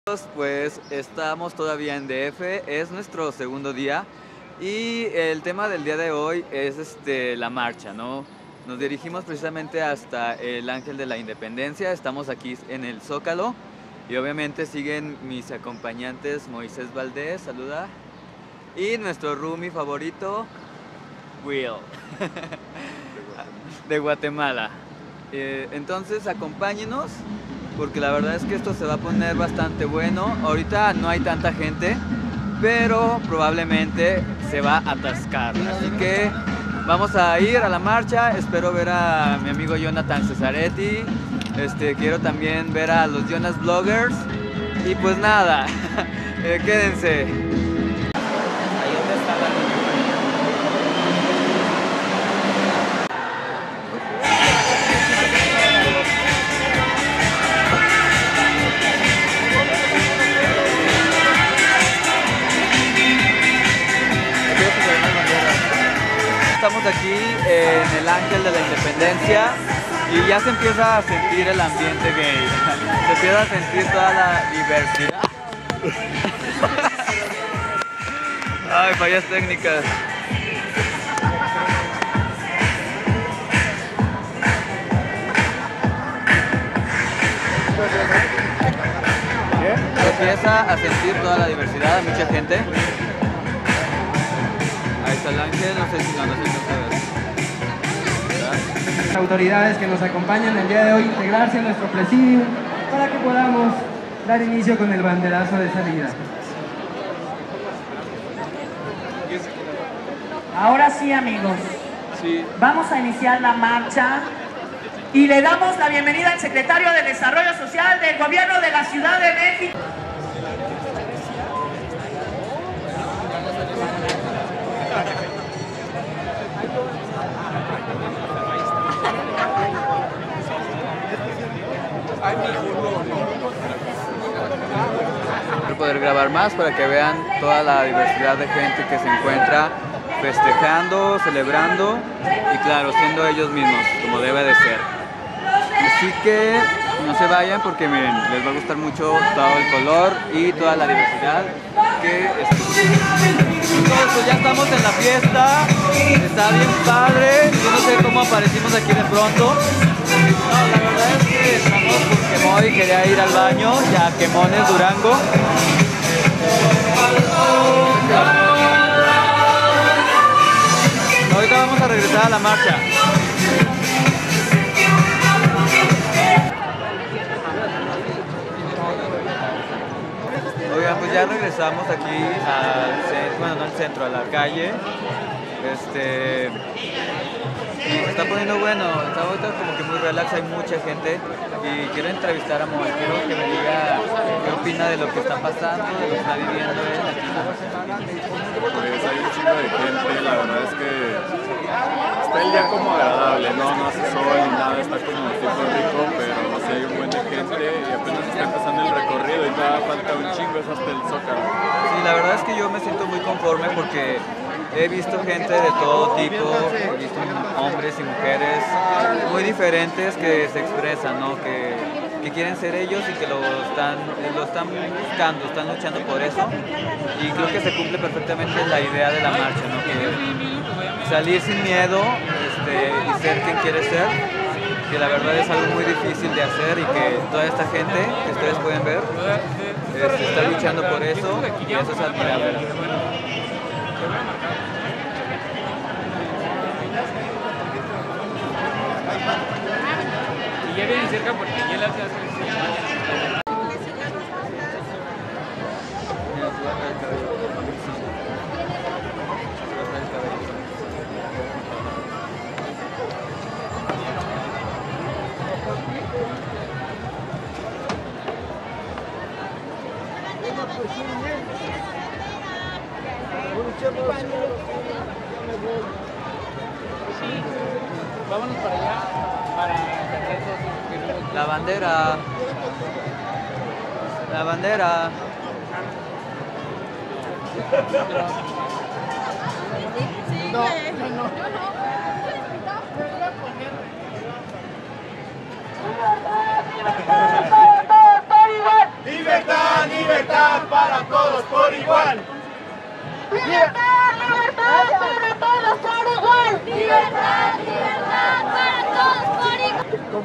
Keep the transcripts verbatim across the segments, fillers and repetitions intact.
Pues estamos todavía en D F, es nuestro segundo día y el tema del día de hoy es este, la marcha, ¿no? Nos dirigimos precisamente hasta el Ángel de la Independencia, estamos aquí en el Zócalo y obviamente siguen mis acompañantes Moisés Valdés, saluda, y nuestro roomie favorito, Will, de Guatemala. Eh, entonces acompáñenos, porque la verdad es que esto se va a poner bastante bueno. Ahorita no hay tanta gente, pero probablemente se va a atascar. Así que vamos a ir a la marcha. Espero ver a mi amigo Jonathan Cesaretti. Este, quiero también ver a los Jonas Bloggers. Y pues nada, eh, quédense. Ahí donde está la... Estamos aquí en el Ángel de la Independencia y ya se empieza a sentir el ambiente gay, se empieza a sentir toda la diversidad. Ay, fallas técnicas. Se empieza a sentir toda la diversidad, hay mucha gente. Ahí está el ángel, no sé si no, no sé si no se ve. Autoridades que nos acompañan el día de hoy, integrarse a nuestro presidio para que podamos dar inicio con el banderazo de salida. Ahora sí, amigos, Sí. vamos a iniciar la marcha y le damos la bienvenida al secretario de Desarrollo Social del Gobierno de la Ciudad de México. Poder grabar más para que vean toda la diversidad de gente que se encuentra festejando, celebrando y claro, siendo ellos mismos, como debe de ser. Así que no se vayan porque miren, les va a gustar mucho todo el color y toda la diversidad que es. Entonces ya estamos en la fiesta, está bien padre, yo no sé cómo aparecimos aquí de pronto. No, la verdad es que estamos porque Moy quería ir al baño, ya Quemones, Durango. Ahorita vamos a regresar a la marcha. Oigan, pues ya regresamos aquí al centro, bueno, no al centro, a la calle. Este... Y se está poniendo bueno, está ahorita como que muy relax, hay mucha gente y quiero entrevistar a Moy, quiero que me diga qué opina de lo que está pasando, de lo que está viviendo él aquí. Pues hay un chingo de gente, la verdad es que está el día como agradable, no, no hace sol ni nada, está como tipo rico, pero sí hay un buen de gente y apenas está empezando el recorrido y todavía falta un chingo, es hasta el Zócalo. Sí, la verdad es que yo me siento muy conforme porque he visto gente de todo tipo, he visto hombres y mujeres muy diferentes que se expresan, ¿no? que, que quieren ser ellos y que lo están, lo están buscando, están luchando por eso. Y creo que se cumple perfectamente la idea de la marcha, ¿no? Que salir sin miedo este, y ser quien quiere ser, que la verdad es algo muy difícil de hacer y que toda esta gente que ustedes pueden ver este, está luchando por eso y eso es admirable. Y ya vienen cerca porque ya las hacen. Vámonos para allá, para La bandera. La bandera. No, no, no. Libertad, libertad para todos por igual. Libertad, libertad para todos por igual. Libertad, libertad para todos por igual.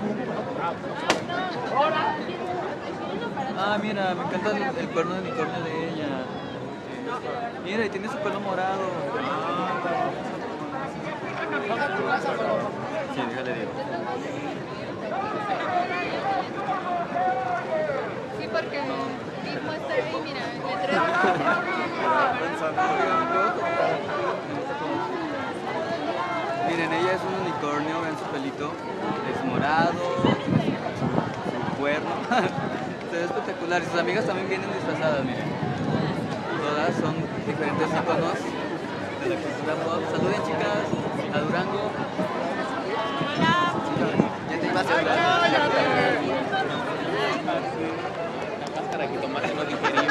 Ah, mira, me encanta el, el cuerno de unicornio de ella. Mira, y tiene su pelo morado. Sí, déjale digo. Sí, porque mismo está ahí, mira, el letrero. Miren, ella es un unicornio, ven su pelito. Es morado, su cuerno. Se ve espectacular. Y sus amigas también vienen disfrazadas, miren. Todas son diferentes iconos de la cultura pop. Saluden, chicas, a Durango. Ya te ibas a hablar. Para que tomaste no digerir.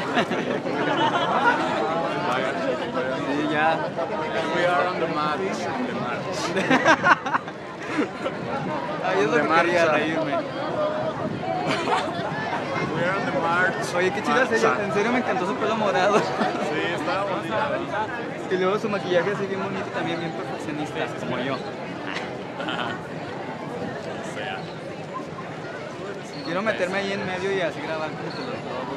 Sí, ya. We are on the march. On the march. Ay, es lo De que quería marcha. reírme. We are on the march. Oye, qué chida es ella. En serio me encantó su pelo morado. Sí, estaba bonita. Y luego su maquillaje así bien bonito, también bien perfeccionista, como yo. Quiero meterme ahí en medio y así grabar como que los globos.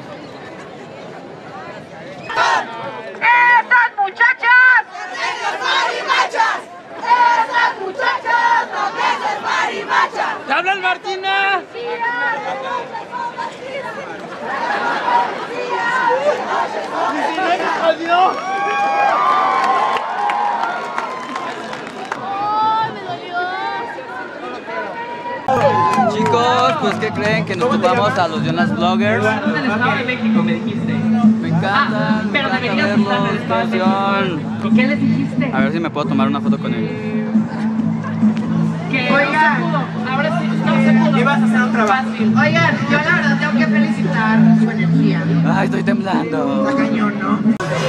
¡Esas muchachas! ¡Esas marimachas! ¡Esas muchachas! ¡No esas marimachas! ¡Te habla el Martina! ¡Ay, me dolió! Chicos, pues ¿qué creen? Que nos topamos a los Jonas Vloggers. del Estado de México, me dijiste. Me encantan, me Pero encanta deberías verlos, estar del Estado de canción. México. ¿Y qué les dijiste? A ver si me puedo tomar una foto con él. Que no se pudo. Ahora sí, no se pudo. Ibas a hacer un trabajo. Fácil. Oigan, yo la verdad tengo que felicitar su energía. Ay, estoy temblando. Está cañón, ¿no?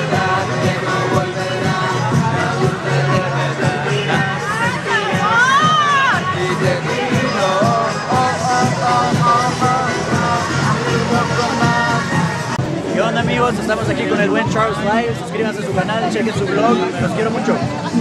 ¿Qué onda, amigos? Estamos aquí con el buen Charles Live. Suscríbanse a su canal, chequen su blog. Los quiero mucho.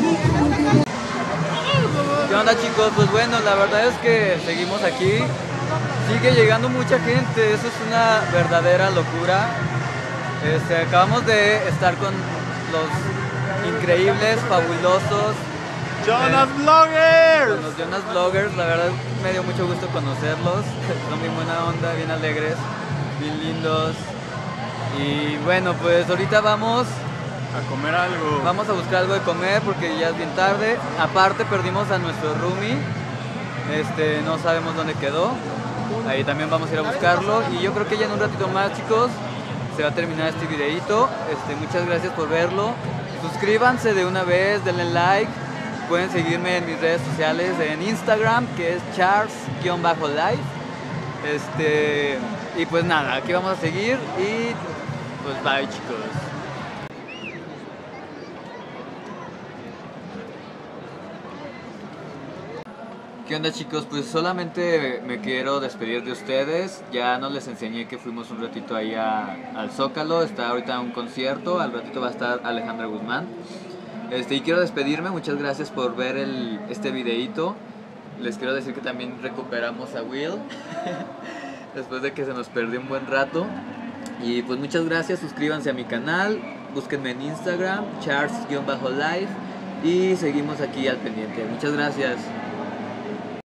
¿Qué onda, chicos? Pues bueno, la verdad es que seguimos aquí. Sigue llegando mucha gente, eso es una verdadera locura. Este, acabamos de estar con los increíbles, fabulosos Jonas con Vloggers. los Jonas Vloggers. La verdad me dio mucho gusto conocerlos. Son bien buena onda, bien alegres, bien lindos. Y bueno, pues ahorita vamos A comer algo. Vamos a buscar algo de comer porque ya es bien tarde. Aparte perdimos a nuestro roomie. Este, no sabemos dónde quedó. Ahí también vamos a ir a buscarlo. Y yo creo que ya en un ratito más, chicos, se va a terminar este videito. Este, muchas gracias por verlo. Suscríbanse de una vez, denle like. Pueden seguirme en mis redes sociales, en Instagram, que es Charles-Life. Este, y pues nada, aquí vamos a seguir y pues bye, chicos. ¿Qué onda, chicos? Pues solamente me quiero despedir de ustedes. Ya no les enseñé que fuimos un ratito ahí a- al Zócalo. Está ahorita un concierto. Al ratito va a estar Alejandra Guzmán. Este, y quiero despedirme. Muchas gracias por ver el, este videíto. Les quiero decir que también recuperamos a Will. Después de que se nos perdió un buen rato. Y pues muchas gracias. Suscríbanse a mi canal. Búsquenme en Instagram. Charles-Life. Y seguimos aquí al pendiente. Muchas gracias.